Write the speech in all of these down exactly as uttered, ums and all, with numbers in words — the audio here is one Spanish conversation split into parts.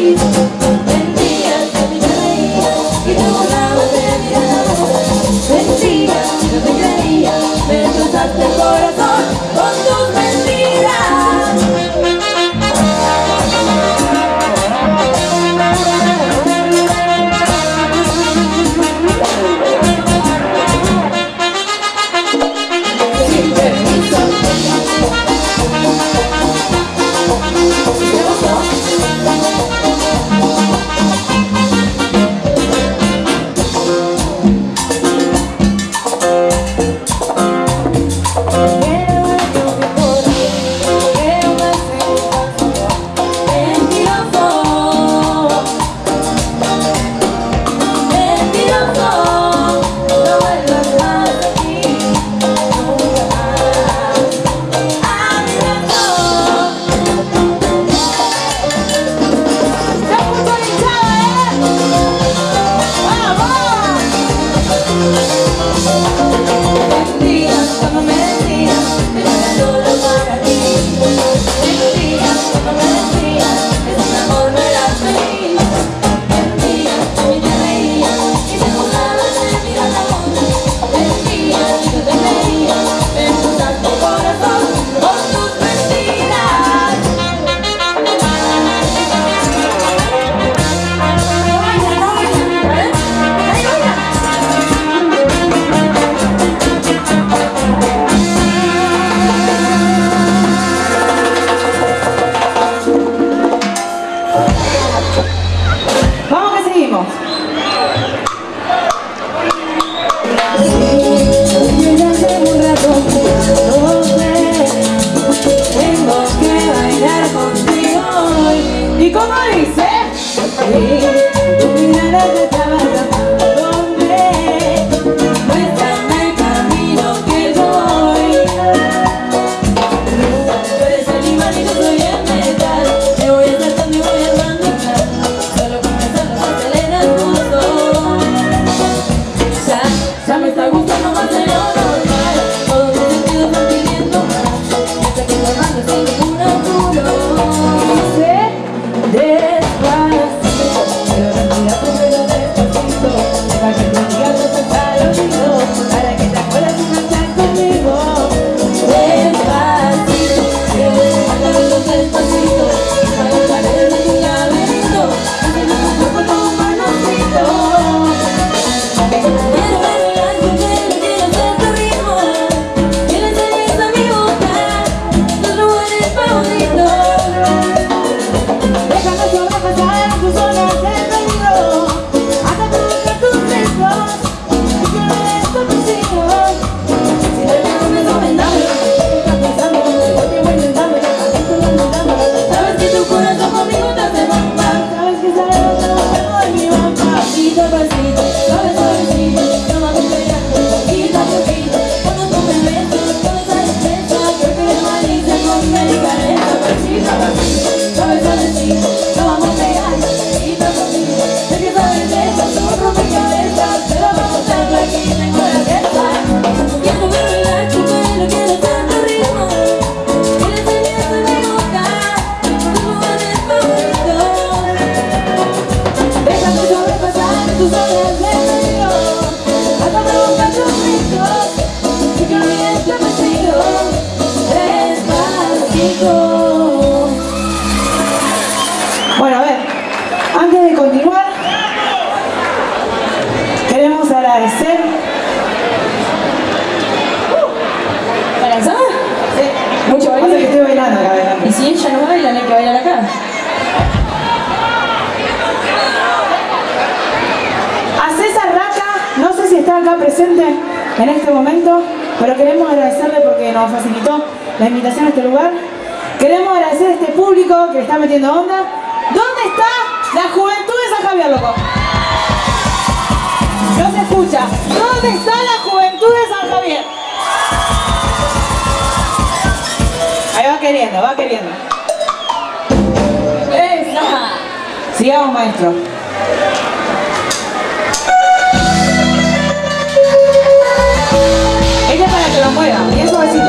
En este momento, pero queremos agradecerle porque nos facilitó la invitación a este lugar. Queremos agradecer a este público que le está metiendo onda. ¿Dónde está la juventud de San Javier, loco? No se escucha. ¿Dónde está la juventud de San Javier? Ahí va queriendo, va queriendo. ¡Esa! Sigamos, maestro. Ella es para que lo mueva, bien suavecito.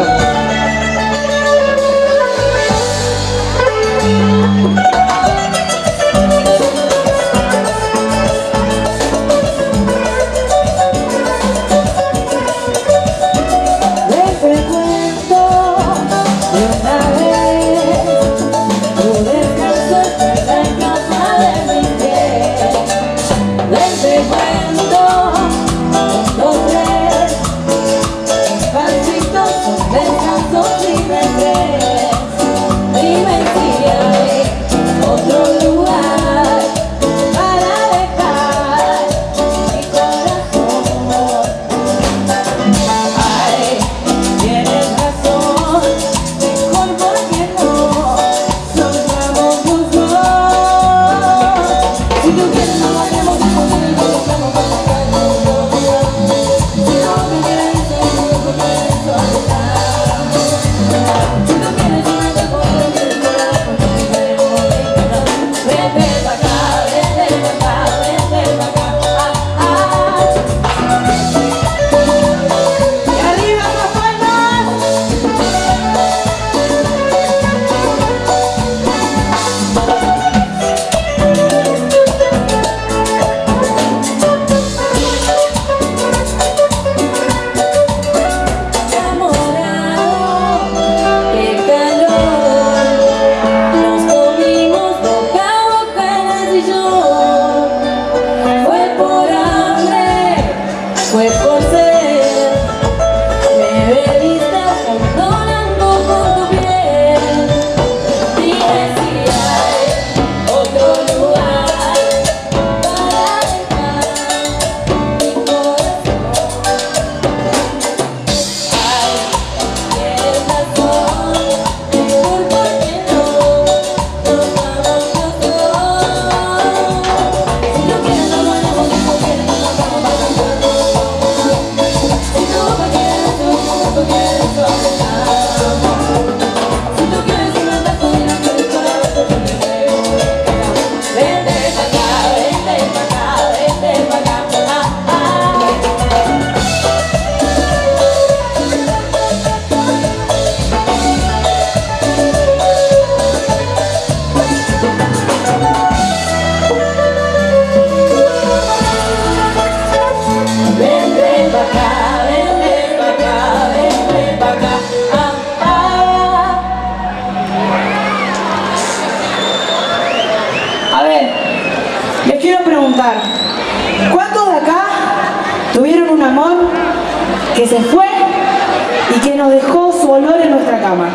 preguntar, ¿cuántos de acá tuvieron un amor que se fue y que nos dejó su olor en nuestra cama?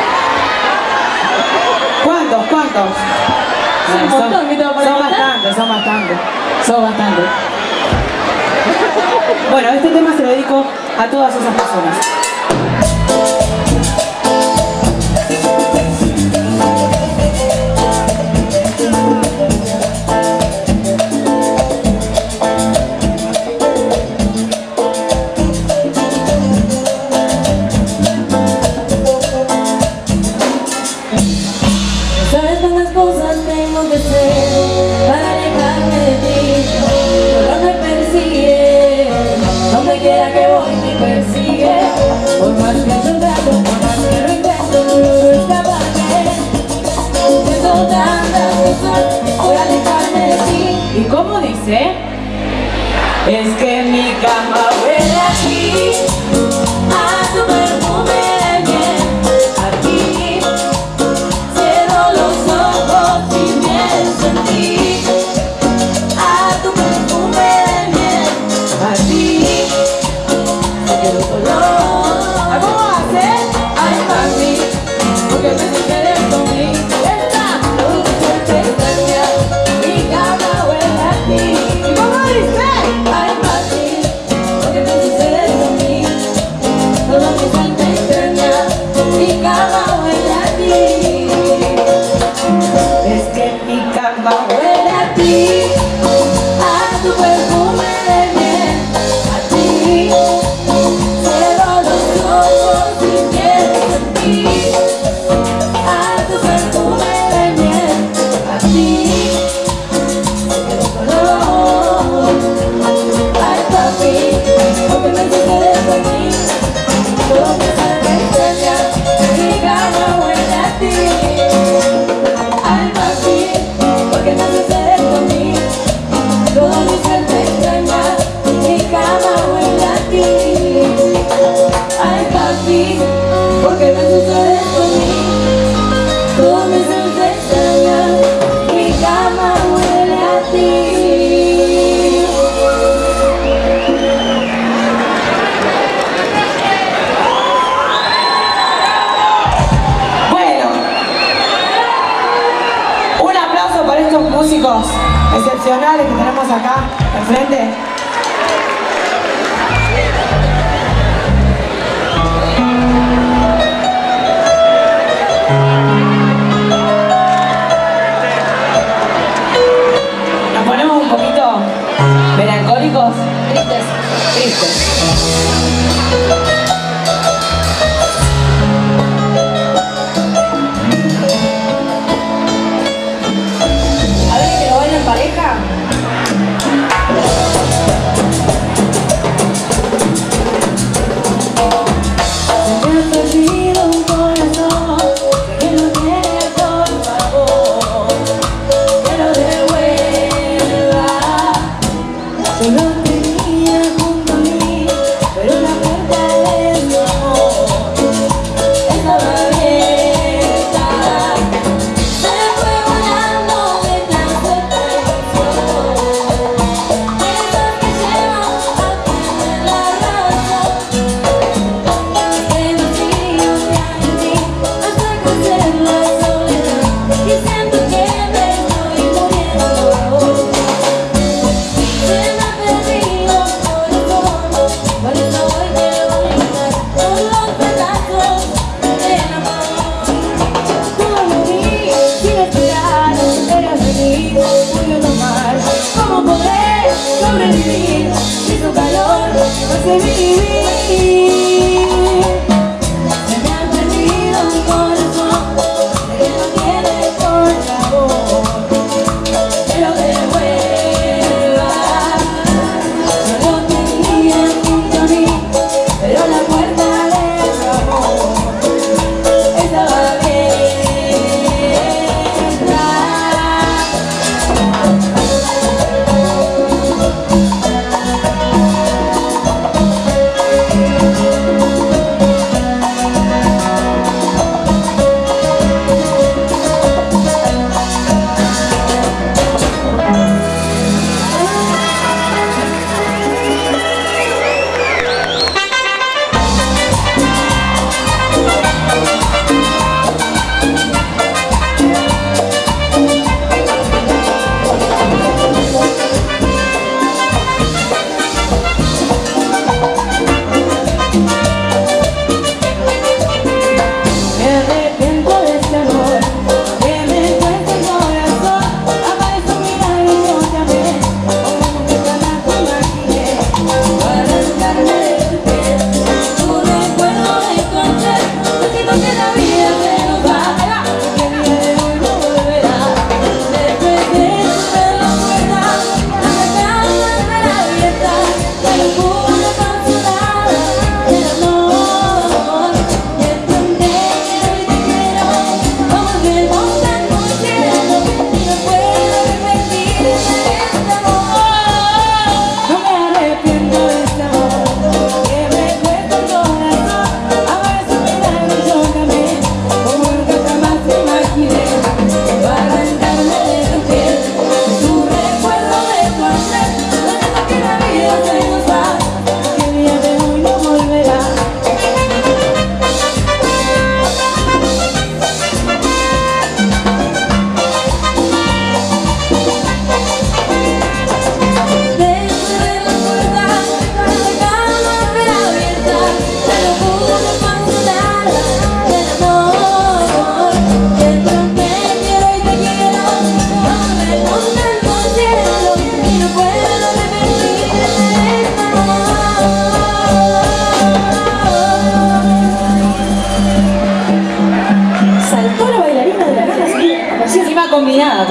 ¿Cuántos? ¿Cuántos? Son, son, montón, son, son bastantes, son bastantes, son bastantes. Bueno, este tema se lo dedico a todas esas personas. Sabes cuántas cosas tengo que hacer para alejarme de ti. Tu olor me persigue, donde quiera que voy me persigue. Por más que intento, por más que lo intento, no logro escaparme. Tengo tantas cosas, voy a alejarme de ti. ¿Y cómo dice? Es que mi cama Huele a ti, a tu perfume de miel, a ti. Cierro los ojos y pienso en ti, a tu perfume de miel, a ti. Te quiero color. ¿Cómo hace? Ay, mami, porque me quieres conmigo. Esta luz de extraña, mi cama huele a ti. ¿Y cómo dice? Ay, mami, porque me sucede conmigo. Todo mi ser te extraña, mi cama huele a ti. Es que mi cama Huele a ti, a tu perfume de miel, a ti. Cierro los ojos y pienso en ti, a tu perfume de miel, a ti. Te quiero color. Ay, papi, porque me sucede conmigo. Todo mi ser te extraña, mi cama huele a ti. Ay, papi, porque me sucede conmigo. Todo mi ser te extraña, mi cama huele a ti. Ay, papi, porque me sucede conmigo. Todo mi ser te extraña, mi cama huele a ti. Bueno, un aplauso para estos músicos excepcionales que tenemos acá enfrente. Nos ponemos un poquito melancólicos. Tristes. Tristes. A ver, que lo bailen en pareja. Se me ha perdido un corazón que no tiene, por favor, que lo devuelva. Yo lo tenía junto a mí, pero la puerta de su amor estaba abierta. Se fue volando de tanta traición, esas que llevan a perder la razón. Que no sigo ya en ti hasta conocer la soledad, y siento que me estoy muriendo. Se me ha perdido el corazón, por eso hoy quiero brindar todos los pedazos del amor. Todo lo vi sin esperar, era feliz, pude tomar. ¿Cómo poder sobrevivir si su calor no hace vivir? Se me ha perdido un corazón que no tiene, por favor, que lo devuelva. Yo lo tenía junto a mí, pero la puerta de su amor estaba abierta.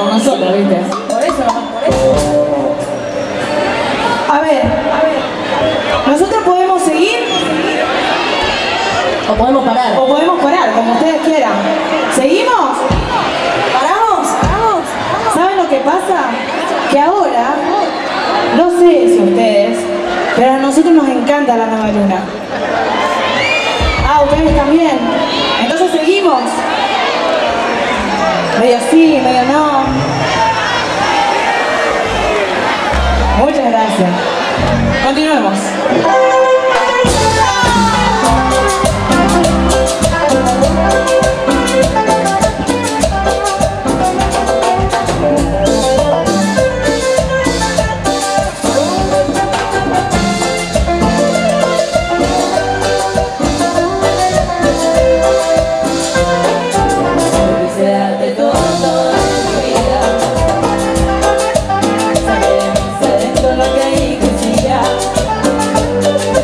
por nosotros, ¿viste? Por eso, por eso. A ver, a ver. Nosotros podemos seguir O podemos parar. o podemos parar, como ustedes quieran. ¿Seguimos? ¿Paramos? ¿Paramos? ¿Saben lo que pasa? Que ahora, no sé si ustedes, pero a nosotros nos encanta la nueva luna. Ah, ustedes también. Entonces seguimos. Medio sí, medio no. Muchas gracias. Continuemos. Lo que hay que siga.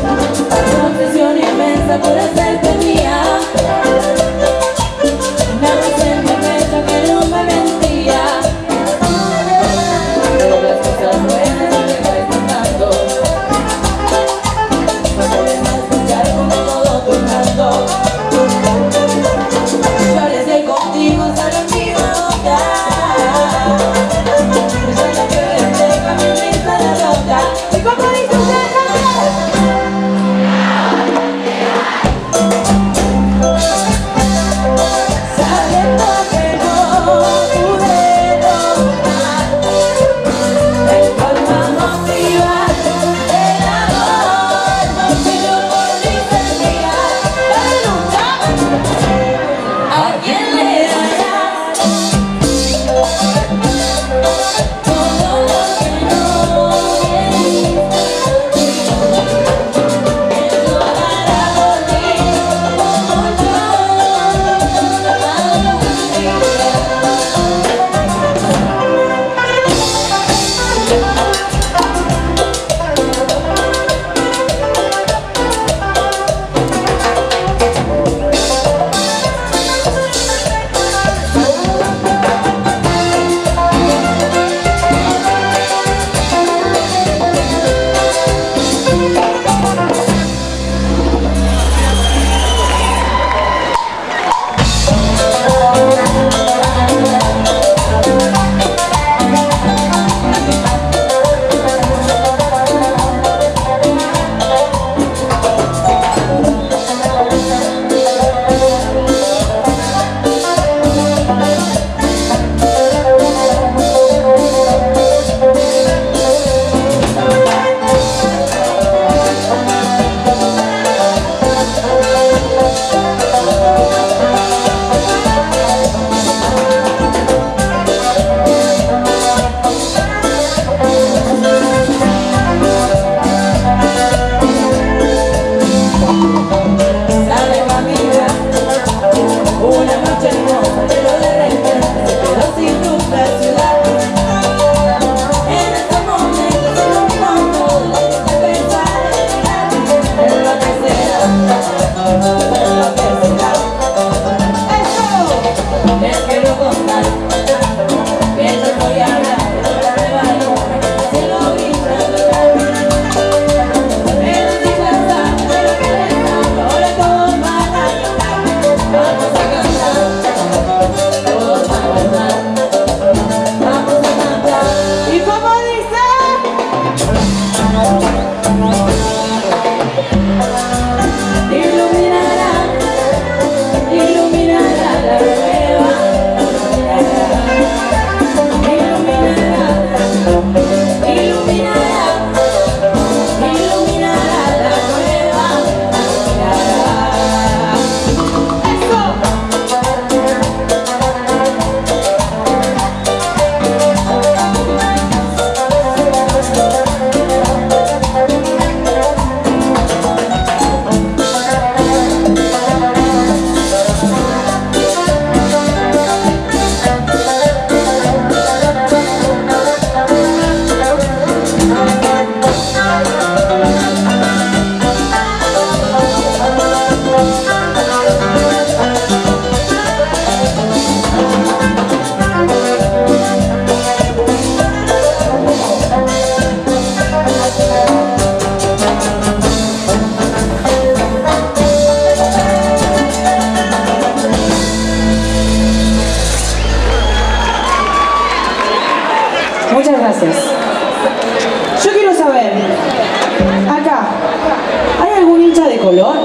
Muchas gracias. Yo quiero saber, acá, ¿hay algún hincha de Colón?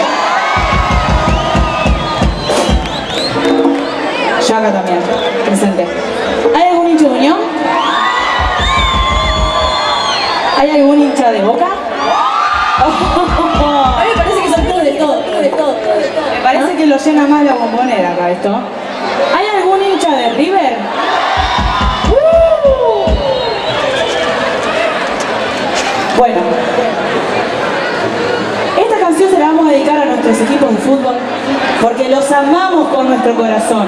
Yo acá también, presente. ¿Hay algún hincha de Unión? ¿Hay algún hincha de Boca? A mí me parece que son todos de todo, todos de todo, todos de todo. Me parece que lo llena más la bombonera acá esto. ¿Hay algún hincha de River? ¡Uh! Bueno, esta canción se la vamos a dedicar a nuestros equipos de fútbol porque los amamos con nuestro corazón.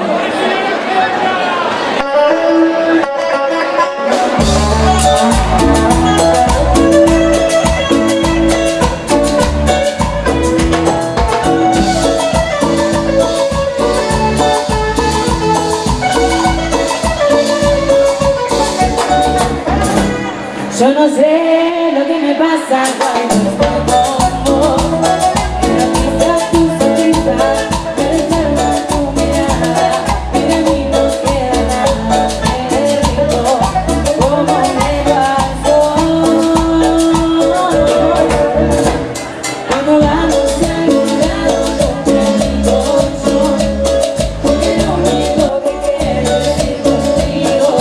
Yo no sé lo que me pasa cuando estoy con vos, pero quizás tu sonrisa me desarma tu mirada y de mí no queda nada, me rico como me pasó. Cuando vamos a algún lado no te digo yo, porque lo único que quiero es ir contigo.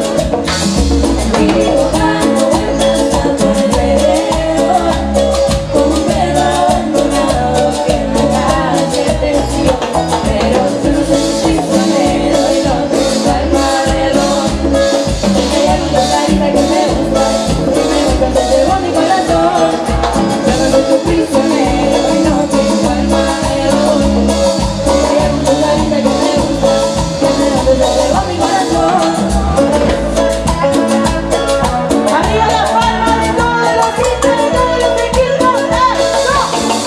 Vivo dando vueltas a tu alrededor, como un perro abandonado que en la calle te siguió. Pero yo no sé si prisionero y no tengo alrededor. Hay alguna carita que me gusta, que me gusta, se llevó mi corazón. Yo no soy tu prisionero y no tengo alrededor. Hay alguna carita que me gusta, que me gusta, se llevó mi corazón. Arriba la palma de todos los hinchas, de todos los equipos, ¡eso!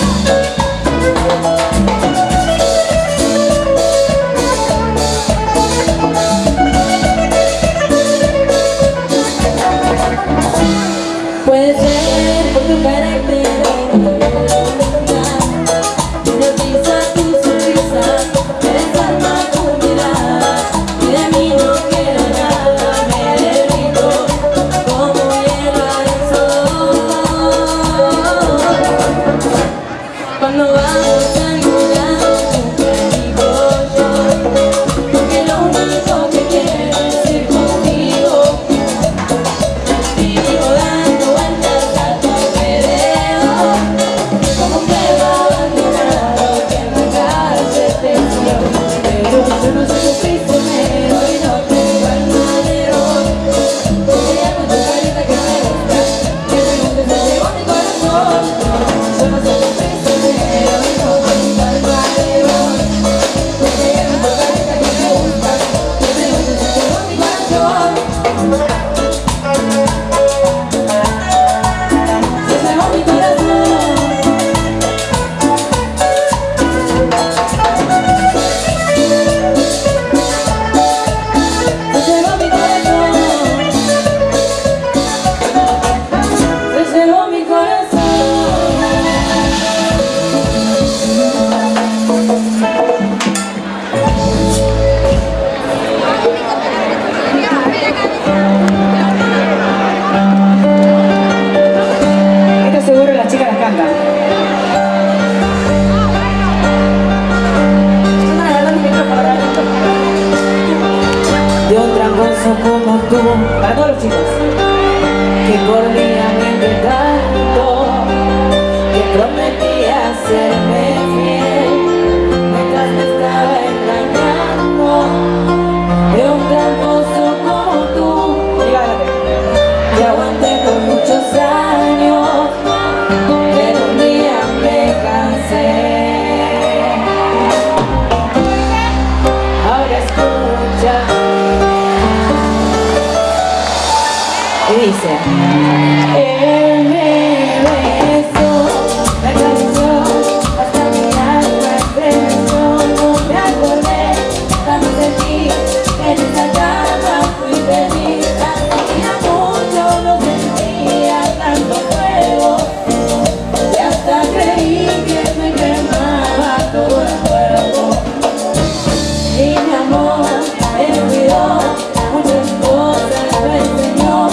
Puede ser por tu carácter o por tu voluntad, pero quizás tu sonrisa me desarma tu mirada y de mí no quiero nada, me derrito como hielo al sol. Cuando vamos a algún lado tú te digo yo, porque lo único que quiero es ir contigo. Vivo dando vueltas a tu alrededor, como un perro abandonado que en la calle te siguió. Pero yo no soy tu prisionero y no tengo alrededor. Hay algo en tu carita que me gusta, que me gusta, se llevó mi corazón. Yo no soy tu prisionero y no tengo alrededor. Hay algo en tu carita que me gusta, que me gusta, se llevó mi corazón. Se llevó mi corazón. Se llevó mi corazón. Se llevó mi corazón. Esto seguro las chicas las cantan. De un tramposo como tú, para todos los chicos, que por mí amé tanto, que prometía serme fiel, mientras me estaba engañando. De un tramposo como tú, que aguanté por muchos años, pero un día me cansé. Ahora escucha. Y dice: él me besó, me acarició, hasta mi alma expresó. No me acordé, tanto sentí, en esa cama fui feliz. Hacía mucho no sentía tanto fuego, y hasta creí que me quemaba todo el cuerpo. Y mi amor me olvidó, muchas cosas me enseñó.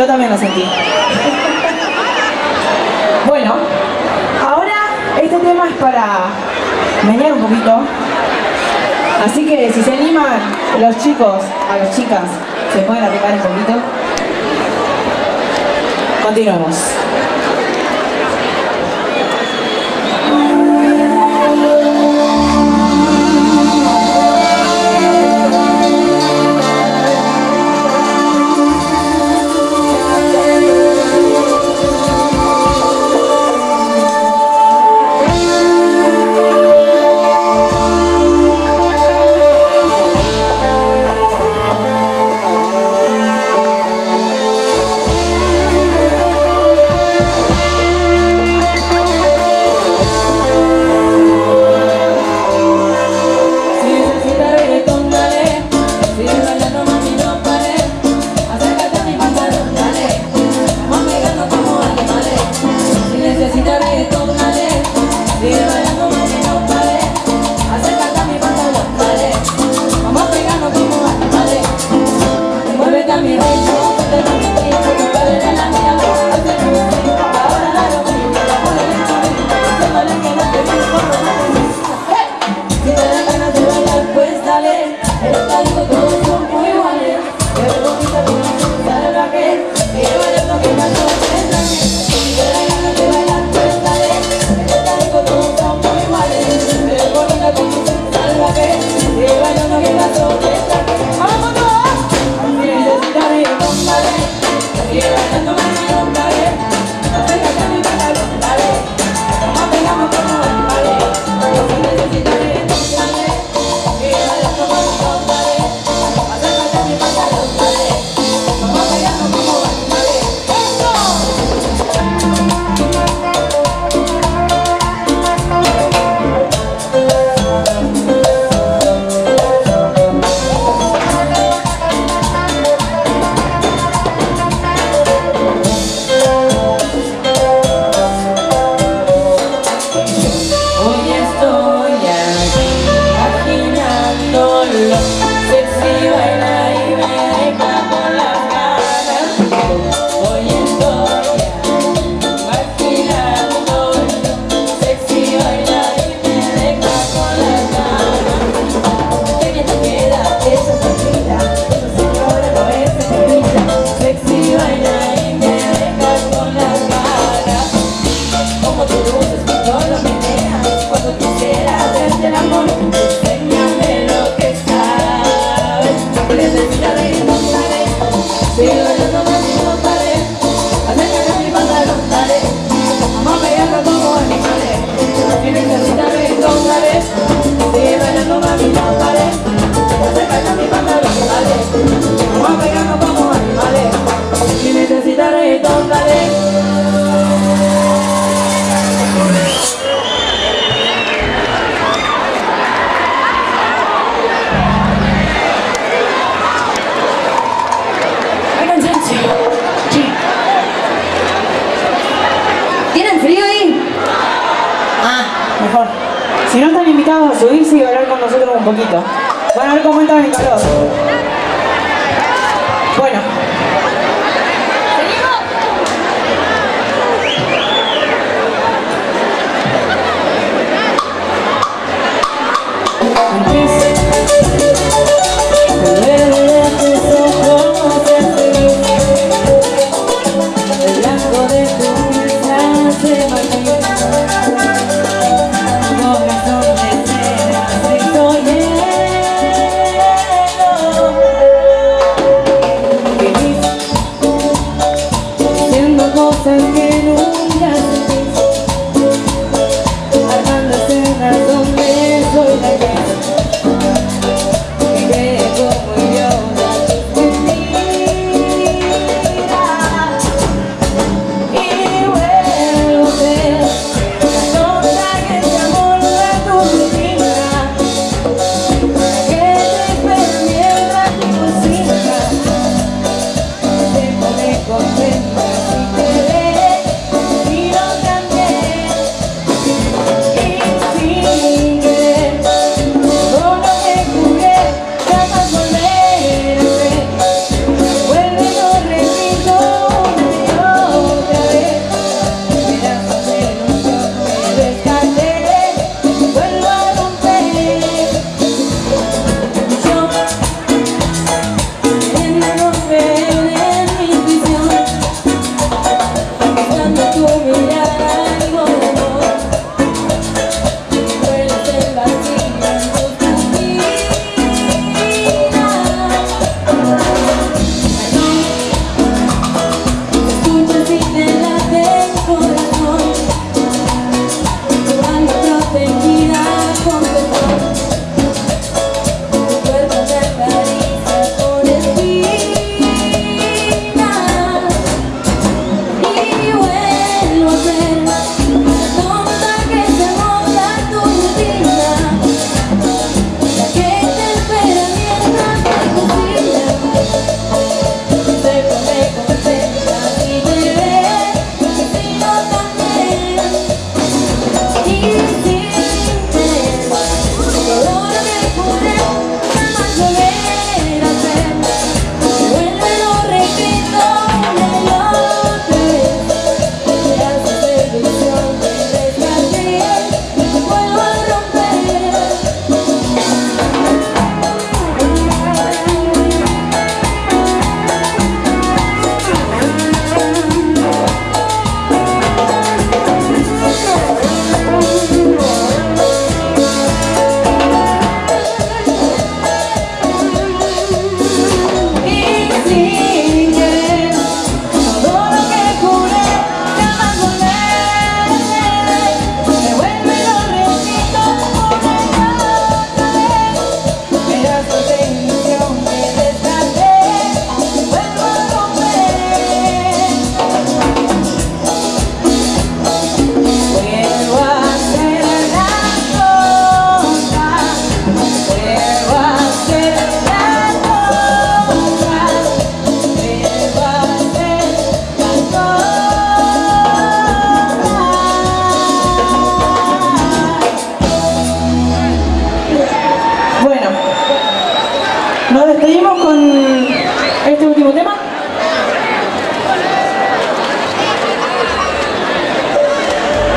Yo también lo sentí. Bueno, ahora este tema es para menear un poquito. Así que si se animan los chicos a las chicas, se pueden aplicar un poquito. Continuemos. Si no están invitados a subirse y bailar con nosotros un poquito. Van a ver cómo entran en calor. Bueno. Contenta si te ves.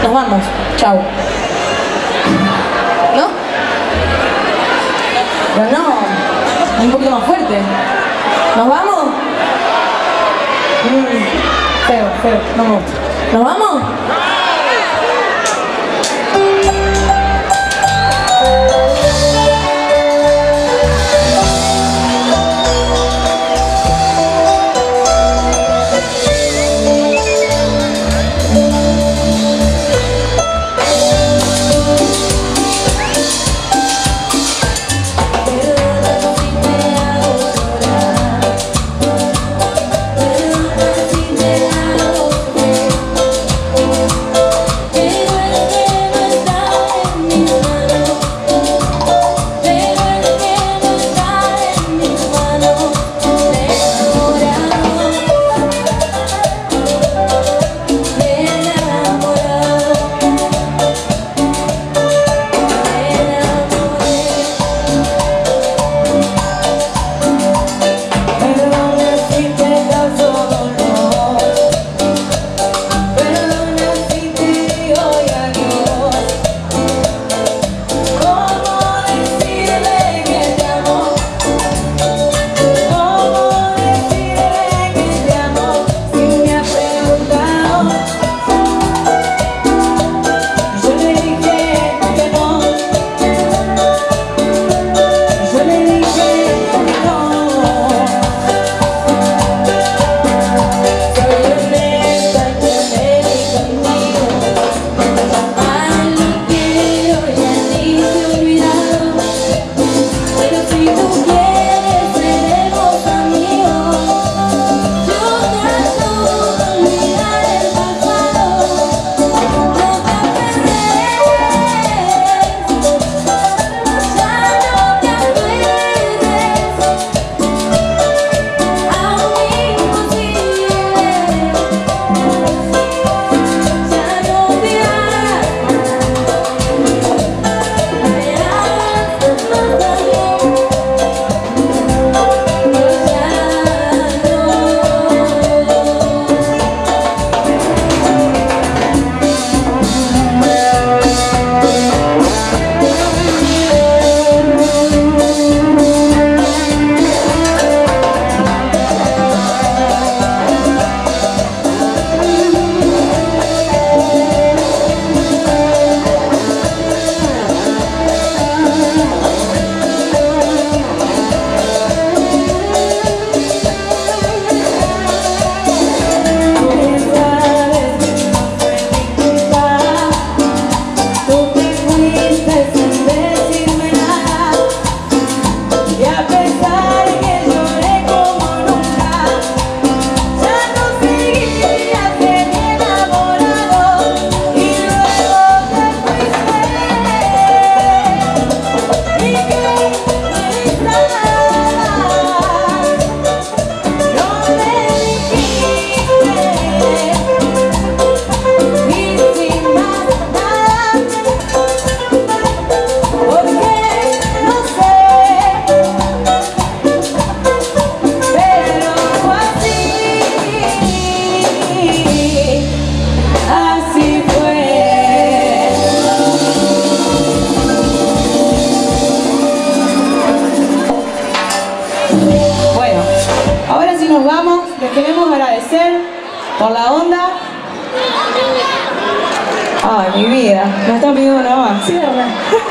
Nos vamos. Chau. ¿No? Pero no. Un poquito más fuerte. ¿Nos vamos? Mm, feo, feo. No me gusta. ¿Nos vamos? por la onda. Ay, mi vida, me están pidiendo una más. Cierra.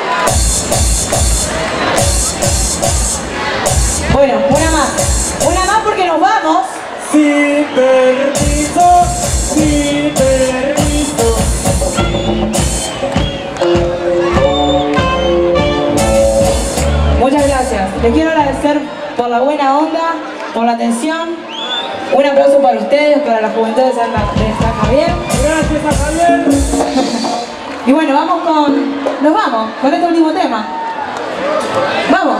Bueno, una más. Una más porque nos vamos. Sin permiso, sin permiso. Muchas gracias. Les quiero agradecer por la buena onda, por la atención. Un aplauso para ustedes, para la juventud de San, de San Javier. Gracias a Javier. Y bueno, vamos con... Nos vamos con este último tema. ¡Vamos!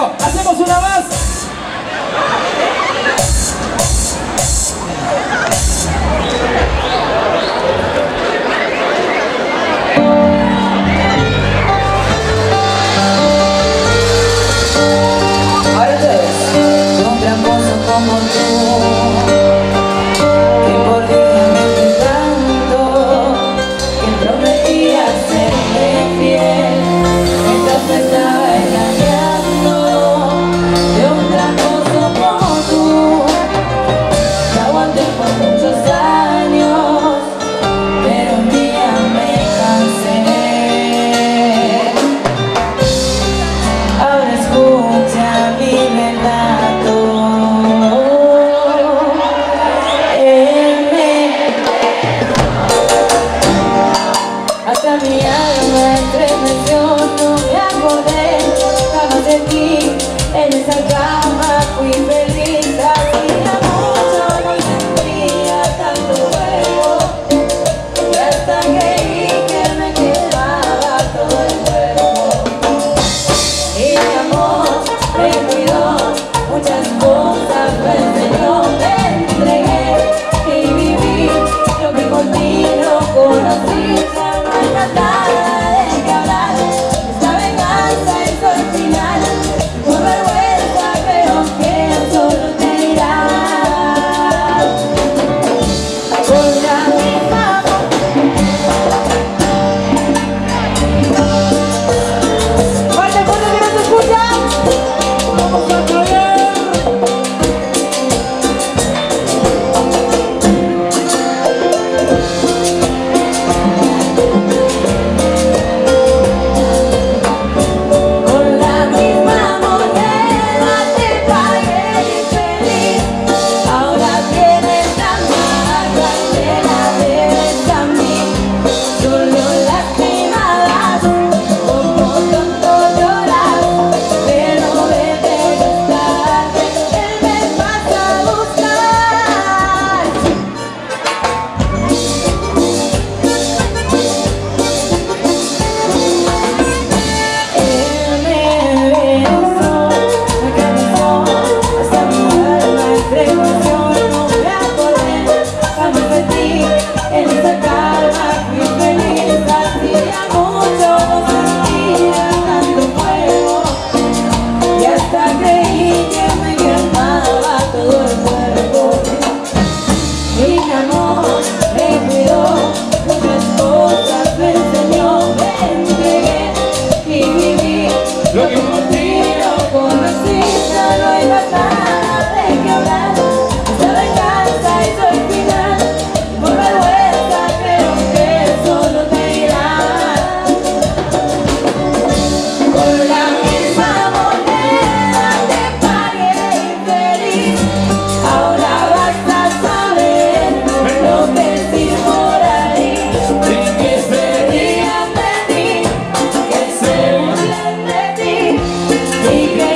Bueno, hacemos una más. Ahora ustedes, un tramposo como tú, que por día me tanto, que prometía serme fiel, mientras me estaba engañando. De un tramposo como tú, te aguanté por muchos años, pero un día me cansé. Ahora escucha mi relato. Él me... Hasta mi alma estremeció, no me acordé jamás de ti. En esa cama fui feliz, hacía mucho no sentía tanto fuego, y hasta creí que me quemaba todo el cuerpo. Y mi amor me cuidó, muchas cosas me enseñó, me entregué y viví lo que por ti no conocí. Ya no hay nada de qué hablar, esta venganza hizo el final. Por vergüenza creo que solo te irás con la misma voz. ¡Fuerte, fuerte, que no se escucha! ¡Vamos a caer! Con la misma moneda te pagué infeliz. Ahora tienes la marca y te la debes a mí. Solo lastimadas, como tonto llorar, pero debe gustarte, él me pasa a buscar. Él me besó, me acarició, hasta mi alma estremeció, no me acordé jamás de ti. En esa calma fui feliz, hacía mucho no sentía tanto fuego, y hasta creí que me quemaba todo el cuerpo. Y mi amor me cuidó, muchas cosas me enseñó, me entregué y viví lo que por ti no conocí. Ya no hay más nada de qué hablar, esta venganza hizo el final. Por vergüenza creo que solo te irás con la misma moneda te pagué infeliz. Ahora vas a saber lo que es ir por ahí, de que se rían de ti, que se burlen de ti y que